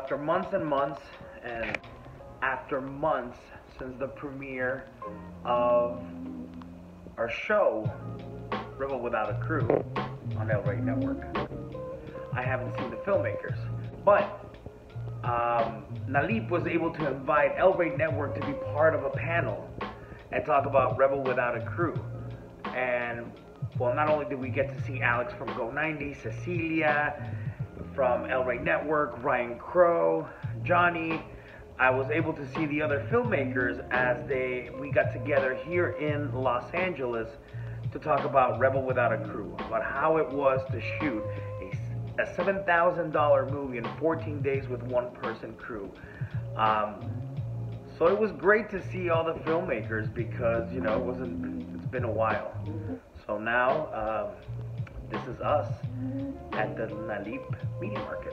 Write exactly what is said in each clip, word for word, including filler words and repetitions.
after months and months and after months since the premiere of our show, Rebel Without a Crew, on El Rey Network, I haven't seen the filmmakers. But um, NALIP was able to invite El Rey Network to be part of a panel and talk about Rebel Without a Crew. And, well, not only did we get to see Alex from Go ninety, Cecilia from El Rey Network, Ryan Crow, Johnny, I was able to see the other filmmakers as they we got together here in Los Angeles to talk about Rebel Without a Crew, about how it was to shoot a, a seven thousand dollar movie in fourteen days with one person crew. Um, so it was great to see all the filmmakers because, you know, it wasn't, it's been a while. So now, um, this is us at the NALIP Media Market.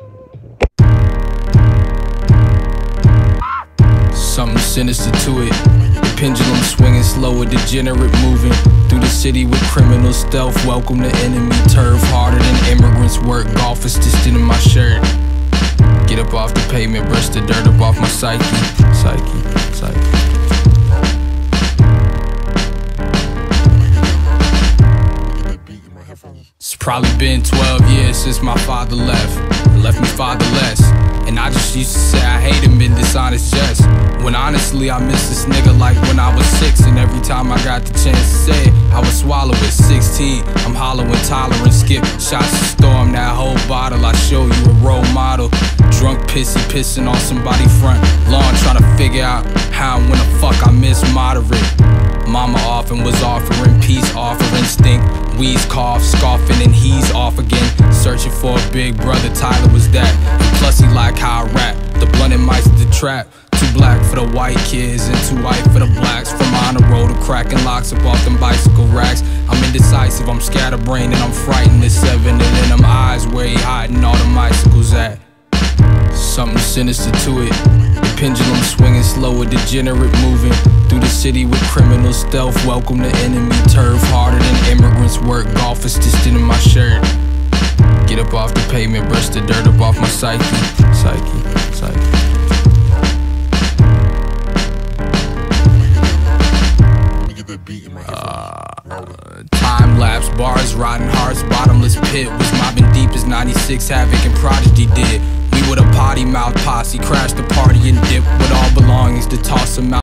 Something sinister to it. The pendulum swinging slow, a degenerate moving through the city with criminal stealth. Welcome to enemy turf, harder than immigrants work. Golf is distant in my shirt. Get up off the pavement, brush the dirt up off my psyche. Psyche, psyche. It's probably been twelve years since my father left. Left me fatherless. And I just used to say I hate him in dishonest jest, when honestly I miss this nigga like when I was six. And every time I got the chance to say it, I would swallow it. Sixteen, I'm hollow and tolerant. Skip shots to storm that whole bottle. I show you a role model. Drunk pissy pissing on somebody front lawn, trying to figure out how and when the fuck I miss moderate. Mama often was offering peace, offering stink. Wheeze, cough, scoffing, and he's off again. Searching for a big brother, Tyler was that. And plus he like how I rap. The blunt and mice the trap. Too black for the white kids and too white for the blacks. From on the road to cracking locks up off them bicycle racks. I'm indecisive, I'm scatterbrained, and I'm frightened. There's seven and in them eyes where he hiding all the bicycles at. Something sinister to it. The pendulum swinging slow, a degenerate moving through the city with criminal stealth. Welcome to enemy turf, harder than immigrants work. Golf is distant in my shirt. Get up off the pavement, brush the dirt up off my psyche. Psyche, psyche. Uh, time lapse, bars, rotten hearts, bottomless pit. Was mobbing deep as ninety-six Havoc and Prodigy did. We with a potty mouth posse, crashed the party and